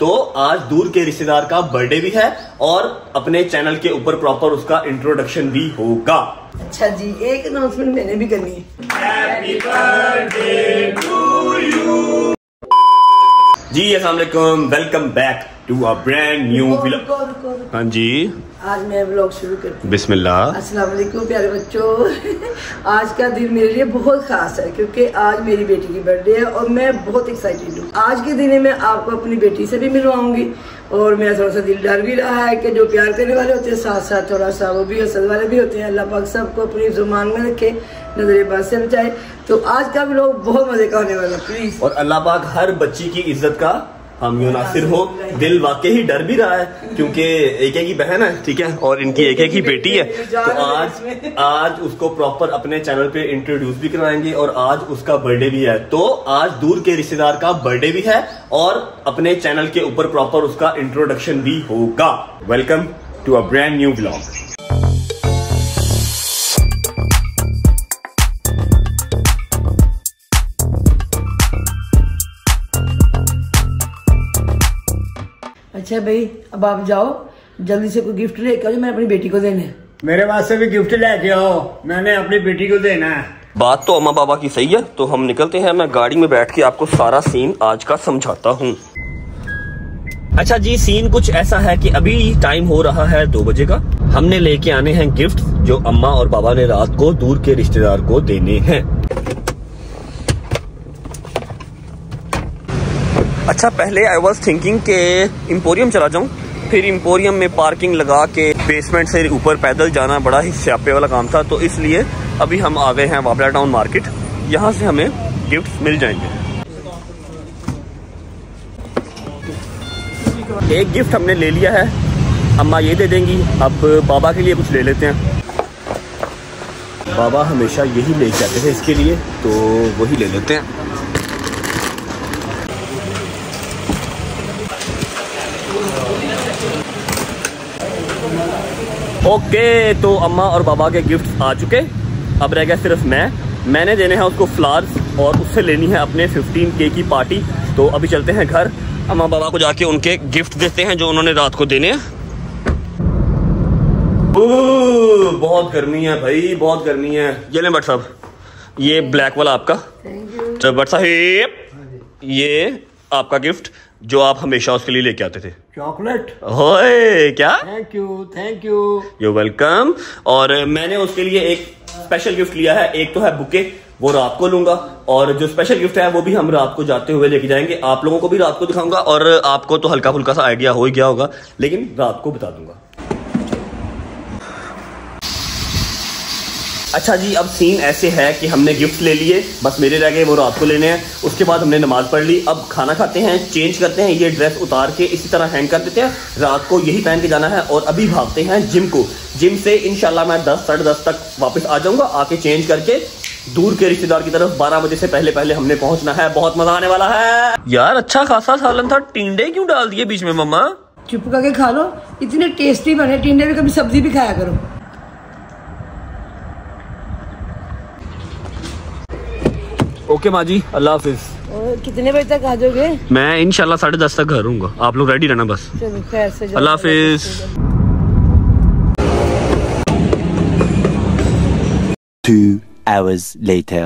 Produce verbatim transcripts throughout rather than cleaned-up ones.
तो आज दूर के रिश्तेदार का बर्थडे भी है और अपने चैनल के ऊपर प्रॉपर उसका इंट्रोडक्शन भी होगा। अच्छा जी, एक अनाउंसमेंट मैंने भी करनी है। Happy birthday to you. जी अस्सलाम वालेकुम, welcome back to a brand new vlog. हाँ जी, आज मैं व्लॉग शुरू करती हूँ। बिस्मिल्लाह। अस्सलाम वालेकुम प्यारे बच्चों। आज का दिन मेरे लिए बहुत खास है क्योंकि आज मेरी बेटी की बर्थडे है और मैं बहुत एक्साइटेड हूँ। आज के दिन में मैं आपको अपनी बेटी से भी मिलवाऊंगी और मेरा थोड़ा सा दिल डर भी रहा है कि जो प्यार करने वाले होते हैं साथ साथ थोड़ा सा वो भी हसद वाले भी होते हैं। अल्लाह पाक सबको अपनी जुबान में रखे, नजरे बात से बचाए। तो आज का भी लोग बहुत मजे का होने वाला प्लीज। और अल्लाह पाक हर बच्ची की इज्जत का हम मुनासिर हो। दिल वाकई ही डर भी रहा है क्योंकि एक एक ही बहन है, ठीक है, और इनकी एक एक ही बेटी है। तो आज आज उसको प्रॉपर अपने चैनल पे इंट्रोड्यूस भी करवाएंगे और आज उसका बर्थडे भी है। तो आज दूर के रिश्तेदार का बर्थडे भी है और अपने चैनल के ऊपर प्रॉपर उसका इंट्रोडक्शन भी होगा। Welcome to a brand new vlog. अच्छा भाई, अब आप जाओ जल्दी से कोई गिफ्ट लेके आओ जो मैंने अपनी बेटी को देना है। मेरे वास्ते भी गिफ्ट लेके आओ, मैंने अपनी बेटी को देना है। बात तो अम्मा बाबा की सही है, तो हम निकलते हैं। मैं गाड़ी में बैठ के आपको सारा सीन आज का समझाता हूँ। अच्छा जी, सीन कुछ ऐसा है कि अभी टाइम हो रहा है दो बजे का। हमने लेके आने हैं गिफ्ट जो अम्मा और बाबा ने रात को दूर के रिश्तेदार को देने हैं। अच्छा, पहले आई वॉज थिंकिंग के इम्पोरियम चला जाऊं, फिर इम्पोरियम में पार्किंग लगा के बेसमेंट से ऊपर पैदल जाना बड़ा ही स्यापे वाला काम था। तो इसलिए अभी हम आ गए हैं वाबला टाउन मार्केट। यहाँ से हमें गिफ्ट मिल जाएंगे। एक गिफ्ट हमने ले लिया है, अम्मा ये दे देंगी। अब बाबा के लिए कुछ ले लेते हैं। बाबा हमेशा यही ले जाते थे इसके लिए, तो वही ले लेते हैं। ओके, तो अम्मा और बाबा के गिफ्ट आ चुके। अब रह गया सिर्फ मैं मैंने देने हैं उसको फ्लावर्स और उससे लेनी है अपने पंद्रह के की पार्टी। तो अभी चलते हैं घर, अम्मा बाबा को जाके उनके गिफ्ट देते हैं जो उन्होंने रात को देने हैं। बहुत गर्मी है भाई, बहुत गर्मी है। ये लें बट साहब, ये ब्लैक वाला आपका। तो बट साहब, ये आपका गिफ्ट जो आप हमेशा उसके लिए लेके आते थे। चॉकलेट। होए क्या? Thank you, thank you, you welcome. और मैंने उसके लिए एक स्पेशल गिफ्ट लिया है। एक तो है बुके, वो रात को लूंगा, और जो स्पेशल गिफ्ट है वो भी हम रात को जाते हुए लेके जाएंगे। आप लोगों को भी रात को दिखाऊंगा और आपको तो हल्का फुल्का सा आइडिया हो ही गया होगा, लेकिन रात को बता दूंगा। अच्छा जी, अब सीन ऐसे है कि हमने गिफ्ट ले लिए, बस मेरे रह गए वो रात को लेने हैं। उसके बाद हमने नमाज पढ़ ली, अब खाना खाते हैं, चेंज करते हैं, ये ड्रेस उतार के इसी तरह हैंग कर देते हैं। रात को यही पहन के जाना है और अभी भागते हैं जिम को। जिम से इंशाल्लाह मैं दस साढ़े दस तक वापस आ जाऊंगा। आके चेंज करके दूर के रिश्तेदार की तरफ बारह बजे से पहले पहले हमने पहुंचना है। बहुत मजा आने वाला है यार। अच्छा खासा सालन था, टिंडे क्यों डाल दिए बीच में मम्मा? चुप करके खा लो, इतने टेस्टी बने टिंडे में, कभी सब्जी भी खाया करो। ओके माँ जी, अल्लाह हाफिज। और कितने बजे तक आ जाओगे? मैं इंशाल्लाह साढ़े दस तक घर रहूंगा, आप लोग रेडी रहना बस। चलो खैर से जाओ। अल्लाह हाफिज। Two hours later.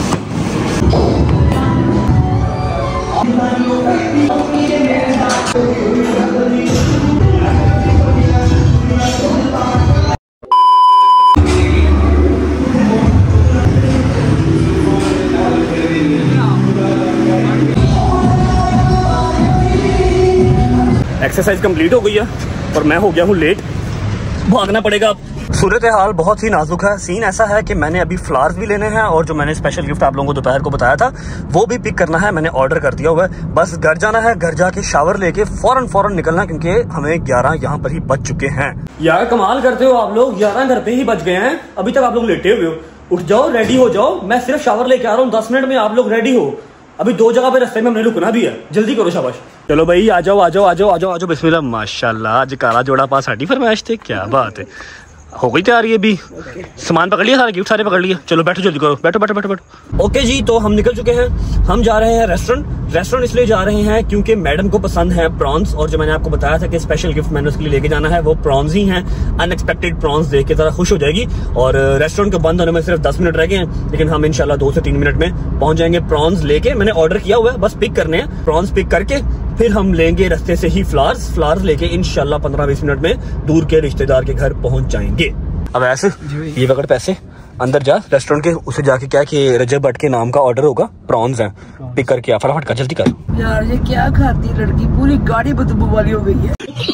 Exercise complete हो गई है और मैं हो गया हूँ लेट, भागना पड़ेगा। सूरत हाल बहुत ही नाजुक है। सीन ऐसा है कि मैंने अभी फ्लावर्स भी लेने हैं और जो मैंने स्पेशल गिफ्ट आप लोगों को दोपहर को बताया था वो भी पिक करना है। मैंने ऑर्डर कर दिया हुआ है, बस घर जाना है। घर जाके शावर लेके फौरन फौरन निकलना क्योंकि हमें ग्यारह यहाँ पर ही बज चुके हैं। यार कमाल करते हो आप लोग, ग्यारह घर पे ही बज गए हैं, अभी तक आप लोग लेटे हुए हो। उठ जाओ, रेडी हो जाओ, मैं सिर्फ शावर लेके आ रहा हूँ, दस मिनट में आप लोग रेडी हो। अभी दो जगह पे रास्ते में हमने रुकना भी है, जल्दी करो शाबाश। चलो भाई आ जाओ आ जाओ आ जाओ आ जाओ आ जाओ। बिस्मिल्लाह, माशाल्लाह, आज काला जोड़ा पास साड़ी फरमाइश थे, क्या बात है। हो गई तैयारी अभी। सामान पकड़ लिया, सारा गिफ्ट सारे पकड़ लिया। चलो बैठो, जल्दी करो, बैठो बैठो बैठो बैठो। ओके जी, तो हम निकल चुके हैं। हम जा रहे हैं रेस्टोरेंट। रेस्टोरेंट इसलिए जा रहे हैं क्योंकि मैडम को पसंद है प्रॉन्स, और जो मैंने आपको बताया था कि स्पेशल गिफ्ट मैंने उसके लिए लेके जाना है वो प्रॉन्स ही हैं। अनएक्सपेक्टेड प्रॉन्स देख के जरा खुश हो जाएगी। और रेस्टोरेंट के बंद होने में सिर्फ दस मिनट रह गए हैं, लेकिन हम इंशाल्लाह दो से तीन मिनट में पहुंच जाएंगे। प्रॉन्स लेके मैंने ऑर्डर किया हुआ है, बस पिक करने हैं। प्रॉन्स पिक करके फिर हम लेंगे रास्ते से ही फ्लावर्स। फ्लावर्स लेके इंशाल्लाह पंद्रह बीस मिनट में दूर के रिश्तेदार के घर पहुंच जाएंगे। अब ऐसे ये पकड़ पैसे, अंदर जा रेस्टोरेंट के, उसे जाके क्या कि रजब भट्ट के नाम का ऑर्डर होगा, प्रॉन्स हैं, पिक करके आ, फटाफट कर, जल्दी कर। यार ये क्या खाती है लड़की, पूरी गाड़ी बदबू वाली हो गई है।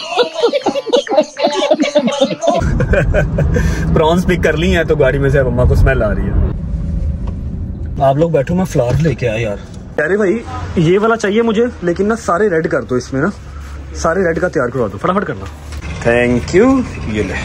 प्रॉन्स पिक कर ली हैं तो गाड़ी में से मम्मा को स्मेल आ रही है। आप लोग बैठो, मैं फ्लावर्स लेके आया यार। अरे भाई ये वाला चाहिए मुझे, लेकिन ना सारे रेड कर दो, इसमें ना सारे रेड का तैयार करवा दो, फटाफट करना। Thank you. ये ले।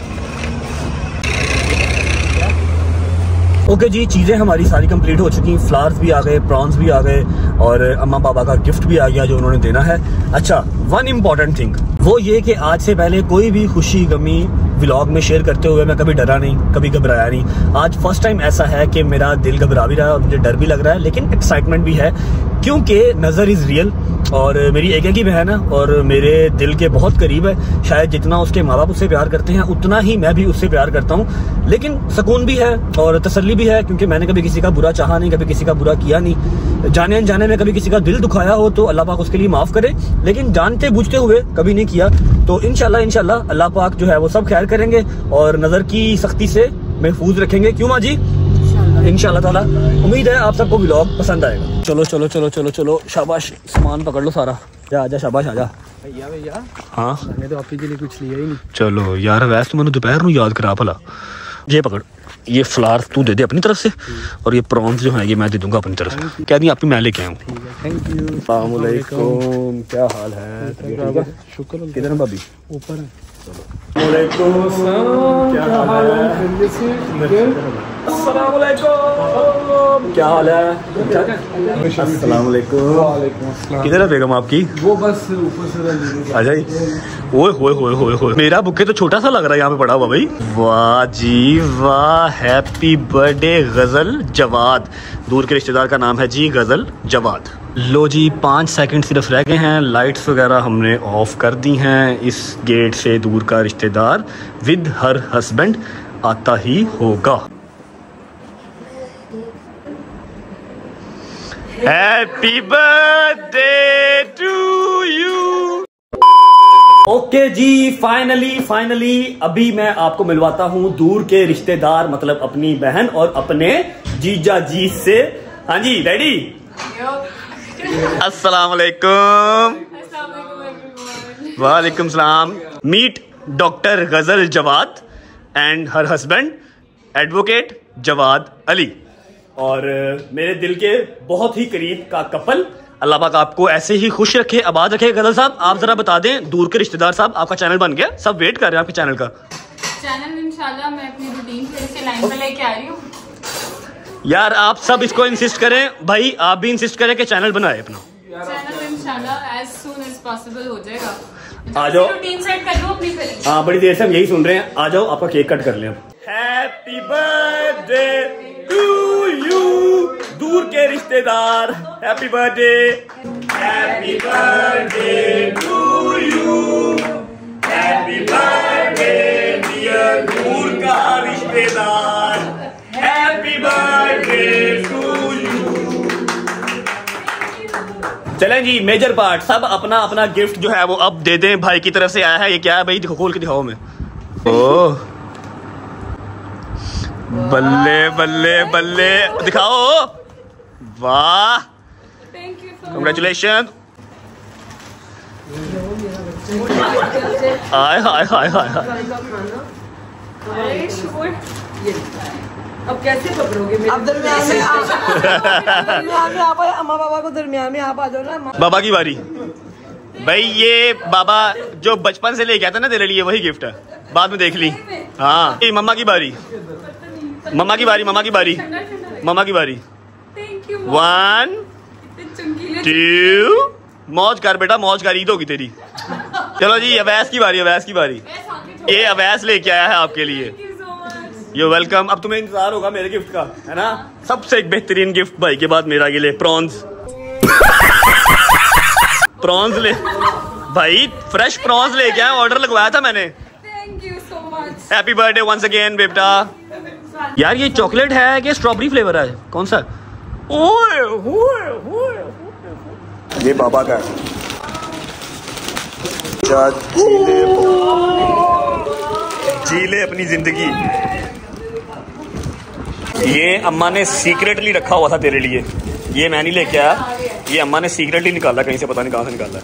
ओके okay जी, चीजें हमारी सारी कंप्लीट हो चुकी। फ्लावर्स भी आ गए, प्रॉन्स भी आ गए, और अम्मा पापा का गिफ्ट भी आ गया जो उन्होंने देना है। अच्छा, वन इम्पॉर्टेंट थिंग वो ये कि आज से पहले कोई भी खुशी गमी व्लॉग में शेयर करते हुए मैं कभी डरा नहीं, कभी घबराया नहीं। आज फर्स्ट टाइम ऐसा है कि मेरा दिल घबरा भी रहा है और मुझे डर भी लग रहा है, लेकिन एक्साइटमेंट भी है, क्योंकि नजर इज रियल। और मेरी एक एक ही बहन है और मेरे दिल के बहुत करीब है। शायद जितना उसके माँ बाप उससे प्यार करते हैं उतना ही मैं भी उससे प्यार करता हूँ। लेकिन सुकून भी है और तसल्ली भी है, क्योंकि मैंने कभी किसी का बुरा चाहा नहीं, कभी किसी का बुरा किया नहीं। जाने अनजाने में कभी किसी का दिल दुखाया हो तो अल्लाह पाक उसके लिए माफ करे, लेकिन जानते बूझते हुए कभी नहीं किया। तो इंशाल्लाह इंशाल्लाह अल्लाह पाक जो है वो सब खैर करेंगे और नजर की सख्ती से महफूज रखेंगे। क्यों माँ जी? इंशाल्लाह ताला। उम्मीद है आप सबको व्लॉग पसंद आएगा। चलो चलो चलो चलो चलो, शाबाश, सामान पकड़ लो सारा। जा आजा, शाबाश आजा। भैया भैया, हाँ मैंने तो आपके लिए कुछ लिया ही नहीं। चलो यार, वैसे तो मैंने दोपहर में याद करा भला। ये पकड़, ये फ्लावर्स तू दे दे अपनी तरफ से, और ये प्रॉन्स जो है ये मैं दे दूंगा अपनी तरफ से। क्या नहीं, आपकी मैं लेके आया हूँ। Thank you. अस्सलाम वालेकुम, क्या हाल है? शुक्र। किधर है भाभी? ऊपर है। क्या हाल है? अस्सलाम वालेकुम, क्या हाल है? अस्सलाम वालेकुम। किधर है बेगम आपकी? वो बस ऊपर से आ जाइए। ओए होए होए होए होए, मेरा बुके तो छोटा सा लग रहा है यहाँ पे पड़ा हुआ भाई। वाह जी वाह, हैप्पी बर्थडे गजल जवाद। दूर के रिश्तेदार का नाम है जी गजल जवाद। लो जी, पाँच सेकंड सिर्फ रह गए हैं। लाइट्स वगैरह हमने ऑफ कर दी हैं। इस गेट से दूर का रिश्तेदार विद हर हस्बैंड आता ही होगा। Happy birthday to you. Okay जी, फाइनली फाइनली अभी मैं आपको मिलवाता हूँ दूर के रिश्तेदार, मतलब अपनी बहन और अपने जीजा जी से। हाँ जी, रेडी? अस्सलाम वालेकुम। वालेकुम सलाम। Meet doctor Ghazal Jawad and her husband advocate Jawad Ali, और मेरे दिल के बहुत ही करीब का कपल। अल्लाह पाक आपको ऐसे ही खुश रखे, आबाद रखे। गजल साहब, आप जरा बता दें, दूर के रिश्तेदार साहब, आपका चैनल बन गया, सब वेट कर रहे हैं आपके चैनल का। चैनल इंशाल्लाह मैं अपनी रूटीन फिर से लाइन पे लेके आ रही हूँ। यार आप सब इसको इंसिस्ट करें, भाई आप भी इंसिस्ट करें कि चैनल बनाए अपना। चैनल इंशाल्लाह एज सून एज पॉसिबल हो जाएगा। आ जाओ, रूटीन सेट कर लो अपनी फिर। हाँ, बड़ी देर से हम यही सुन रहे हैं। आ जाओ, आपका केक कट कर लें। हैप्पी बर्थडे टू यू दूर के रिश्तेदार, happy birthday. Happy birthday to you, happy birthday dear दूर का रिश्तेदार, हैप्पी बर्थडे टू यू। चलें जी, मेजर पार्ट, सब अपना अपना गिफ्ट जो है वो अब दे दें। भाई की तरफ से आया है। ये क्या है भाई? दिखो, खोल के दिखाओ मैं। ओह, बल्ले बल्ले बल्ले, दिखाओ। वाह, थैंक यू सो कंग्रेचुलेशन। हाय हाय हाय हाय हाय। अब कैसे पकड़ोगे? अब दरमियान में आप दरमियान में आप अम्मा बाबा को दरमियान में आप आ जाओ ना। बाबा की बारी। भाई ये बाबा जो बचपन से लेके आता ना तेरे लिए, वही गिफ्ट है, बाद में देख ली। हाँ, ये मम्मा की बारी, मम्मा की बारी, मम्मा की बारी, मम्मा की बारी। Thank you. वन टू, मौज कर बेटा, मौज कर, ईद होगी तेरी। चलो जी, अवैस की बारी, अवैस की बारी। ये अवैस लेके आया है आपके लिए। You welcome. अब तुम्हें इंतजार होगा मेरे गिफ्ट का, है ना? सबसे एक बेहतरीन गिफ्ट भाई के बाद मेरा के लिए प्रॉन्स। प्रॉन्स ले भाई, फ्रेश प्रॉन्स लेके आया, ऑर्डर लगवाया था मैंने। Thank you so much. Happy birthday once again बेटा। यार ये चॉकलेट है कि स्ट्रॉबेरी फ्लेवर है, कौन सा? ओए ओए ओए, ये बाबा का है। जी ले अपनी जिंदगी। ये अम्मा ने सीक्रेटली रखा हुआ था तेरे लिए, ये मैं नहीं लेके आया, ये अम्मा ने सीक्रेटली निकाला कहीं से, पता नहीं कहाँ से निकाला।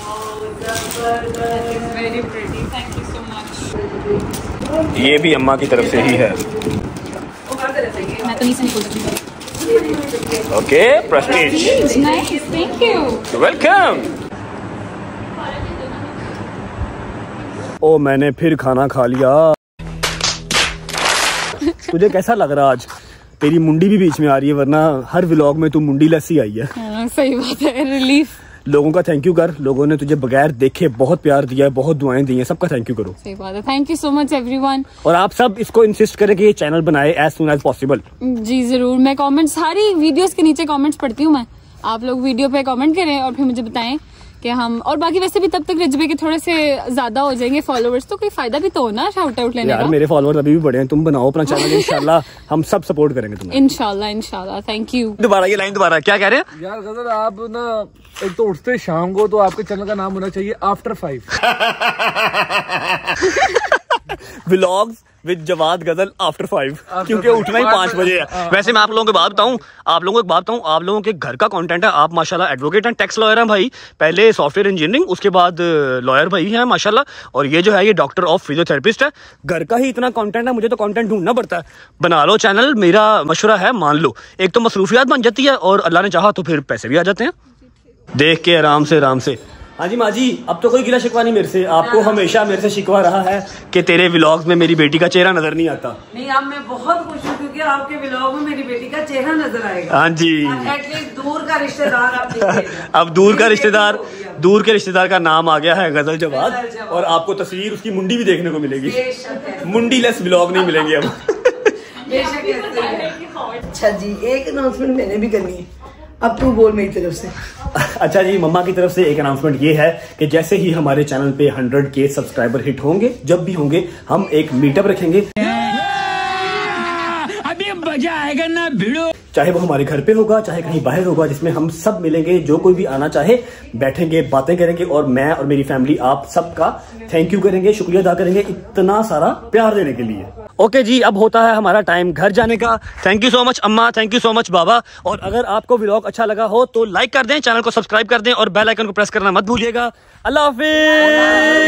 Very pretty, thank you so much. ये भी अम्मा की तरफ से ही है। मैं तो नहीं से निकल सकती। Okay Prestige, nice, thank you. Welcome. ओ मैंने फिर खाना खा लिया। तुझे कैसा लग रहा आज? तेरी मुंडी भी बीच में आ रही है, वरना हर व्लॉग में तू मुंडी लेस ही आई है। हाँ, सही बात है, रिलीफ। लोगों का थैंक यू कर, लोगों ने तुझे बगैर देखे बहुत प्यार दिया है, बहुत दुआएं दी हैं, सबका थैंक यू करो। सही बात है, thank you so much everyone. और आप सब इसको इंसिस्ट करें कि ये चैनल बनाए एज सून एज पॉसिबल। जी जरूर, मैं कमेंट्स, सारी वीडियोस के नीचे कमेंट्स पढ़ती हूँ मैं। आप लोग वीडियो पे कमेंट करें और फिर मुझे बताएं कि हम, और बाकी वैसे भी तब तक रिजबे के थोड़े से ज्यादा हो जाएंगे फॉलोवर्स, तो कोई फायदा भी तो हो ना शाउट आउट लेने यार का। मेरे फॉलोअर्स अभी भी बड़े हैं, तुम बनाओ अपना चैनल, इंशाल्लाह हम सब सपोर्ट करेंगे तुम्हें। इंशाल्लाह इंशाल्लाह, थैंक यू। दोबारा ये लाइन दोबारा, क्या कह रहे हैं? यार गजल, आप ना एक तो उठते शाम को, तो आपके चैनल का नाम होना चाहिए after five. Vlogs with Jawad Ghazal after five, क्योंकि उठना ही पाँच बजे है। वैसे मैं आप लोगों को बात बताऊं, आप लोगों को बात बताऊं, आप लोगों के घर का कंटेंट है। आप माशाल्लाह एडवोकेट एंड टैक्स लॉयर हैं भाई, पहले सॉफ्टवेयर इंजीनियरिंग, उसके बाद लॉयर भाई हैं माशाल्लाह, और ये जो है ये डॉक्टर ऑफ फिजियोथेरेपिस्ट है। घर का ही इतना कंटेंट है, मुझे तो कंटेंट ढूंढना पड़ता है। बना लो चैनल, मेरा मशवरा है, मान लो। एक तो मसरूफियात बन जाती है, और अल्लाह ने चाहा तो फिर पैसे भी आ जाते हैं। देख के आराम से आराम से। हाँ जी माँ जी, अब तो कोई गिला शिकवा नहीं मेरे से। आपको हमेशा मेरे से शिकवा रहा है कि तेरे व्लॉग्स में मेरी बेटी का चेहरा नजर नहीं आता। नहीं, अब मैं बहुत खुश हूँ क्योंकि आपके व्लॉग में मेरी बेटी का चेहरा नजर आएगा। हाँ जी, एटलीस्ट दूर का रिश्तेदार आप देखिएगा। अब दूर का रिश्तेदार, दूर के रिश्तेदार का नाम आ गया है गजल जवाद, और आपको तस्वीर उसकी मुंडी भी देखने को मिलेगी। मुंडी लेस व्लॉग नहीं मिलेंगे अब। अच्छा जी, एक अनाउंसमेंट मैंने भी करनी है, अब तू बोल मेरी तरफ से। अच्छा जी, मम्मा की तरफ से एक अनाउंसमेंट ये है कि जैसे ही हमारे चैनल पे हंड्रेड के सब्सक्राइबर हिट होंगे, जब भी होंगे, हम एक मीटअप रखेंगे। अभी मजा आएगा ना भिड़ो, चाहे वो हमारे घर पे होगा, चाहे कहीं बाहर होगा, जिसमें हम सब मिलेंगे। जो कोई भी आना चाहे बैठेंगे, बातें करेंगे, और मैं और मेरी फैमिली आप सबका थैंक यू करेंगे, शुक्रिया अदा करेंगे इतना सारा प्यार देने के लिए। ओके जी, अब होता है हमारा टाइम घर जाने का। थैंक यू सो मच अम्मा, थैंक यू सो मच बाबा। और अगर आपको व्लॉग अच्छा लगा हो तो लाइक कर दें, चैनल को सब्सक्राइब कर दें, और बेल आइकन को प्रेस करना मत भूलिएगा। अल्लाह हाफिज।